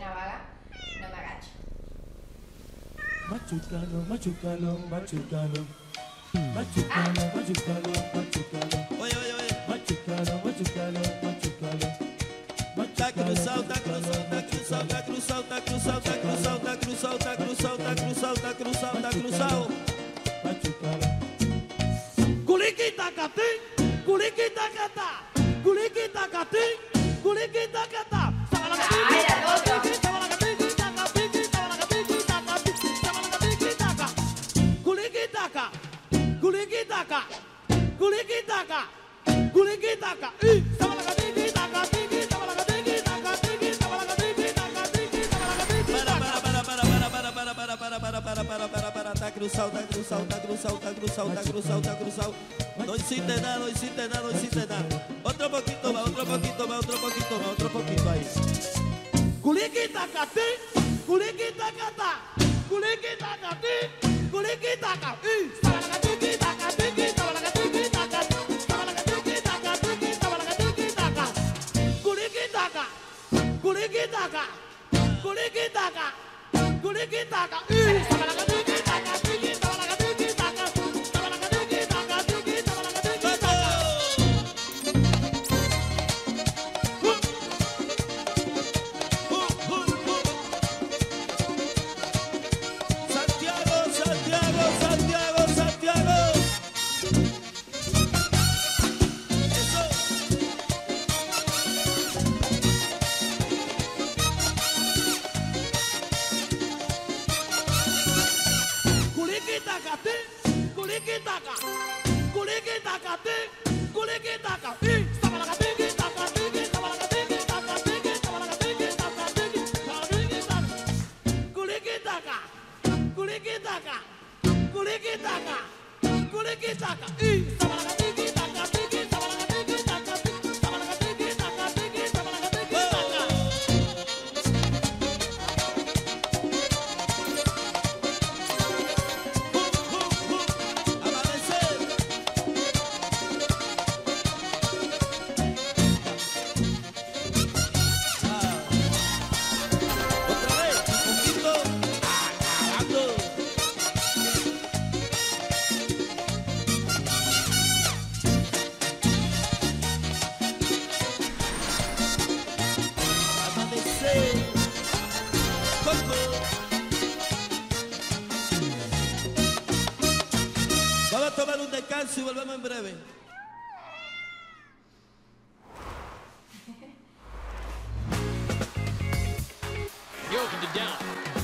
una vaga, no me agacho. Machucalo, machucalo, machucalo. Machucalo, machucalo, machucalo. Oye, oye, oye. Machucalo, machucalo, machucalo. Tá cruzado, tá cruzado, tá cruzado, tá cruzado, tá cruzado, tá cruzado, tá cruzado, tá cruzado, tá cruzado, tá cruzado, tá cruzado. Machucalo. Culiquita catín, culiquita catá, culiquita catín, culiquita catá. Ay, al otro. Culiquitaca, culiquitaca, culiquitaca, culiquitaca. Y para, tá cruzado, tá cruzado, tá cruzado, tá cruzado, tá cruzado, tá cruzado. No hiciste nada, no hiciste nada, no hiciste nada. Otro poquito más, otro poquito más, otro poquito más, otro poquito ahí. Culiquita catí, culiquita catá, culiquita catí, culiquita catí. Culiquitaca, culiquitaca, culiquitaca, culiquitaca. Santiago, Santiago, Santiago, Santiago. Eso. Culiquitaca, culiquitaca, culiquitaca, culiquitaca. Culiquitaca, culiquitaca, culiquitaca, culiquitaca. Otra vez, un poquito, acabando. Amanecer, Coco. Vamos a tomar un descanso y volvemos en breve. You opened it down.